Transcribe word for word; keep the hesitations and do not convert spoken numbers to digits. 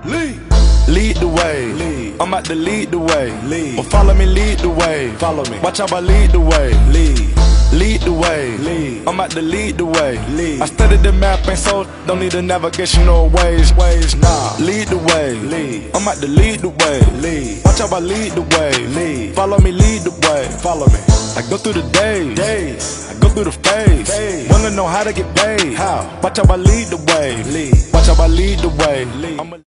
Lead. Lead the way. Lead. I'm about to lead the way. Lead. Well, follow me, lead the way. Follow me. Watch how I lead the way. Lead. Lead the way. Lead. I'm about to lead the way. Lead. I studied the map and so don't need a navigational ways. Ways, nah. Lead the way. Lead. I'm about to lead the way. Lead. Watch how I lead the way. Lead. Follow me, lead the way. Follow me. I go through the days. Days. I go through the phase. Phase. Wanna know how to get paid. How? Watch how I lead the way. Lead. Watch how I lead the way. Lead. I'm a